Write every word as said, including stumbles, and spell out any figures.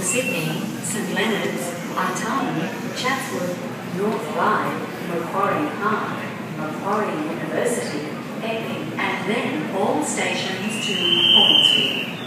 Sydney, St Leonards, Artarmon, Chatswood, North Ryde, Macquarie Park, Macquarie University, Epping, and then all stations to Hornsby.